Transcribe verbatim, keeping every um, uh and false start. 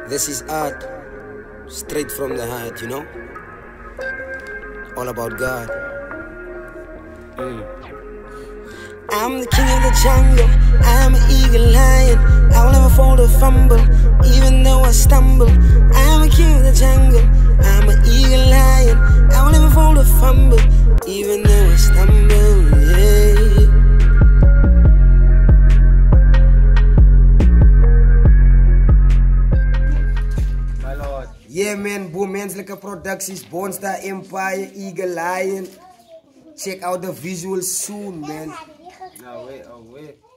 This is art, straight from the heart, you know? All about God. Mm. I'm the king of the jungle, I'm an eagle lion. I will never fold or fumble, even though I stumble. I'm a king of the jungle, I'm an eagle lion. I will never fold or fumble, even though I stumble, yeah. Yeah man, Boom Menselijke Producties, Boonstar Empire, Eagle Lion. Check out the visuals soon, man. No, wait, oh, wait.